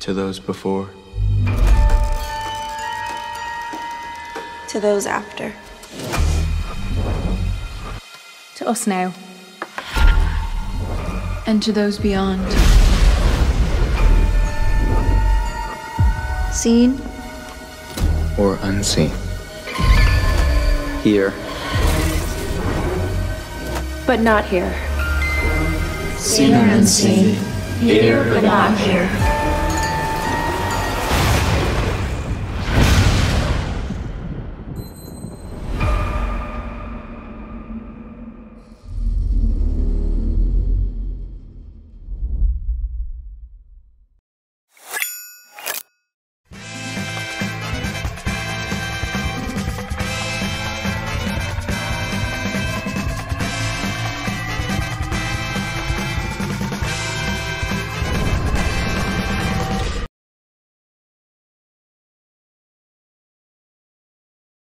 to those before. To those after. To us now. And to those beyond. Seen or unseen. Here. But not here. Seen or unseen. Here but not here.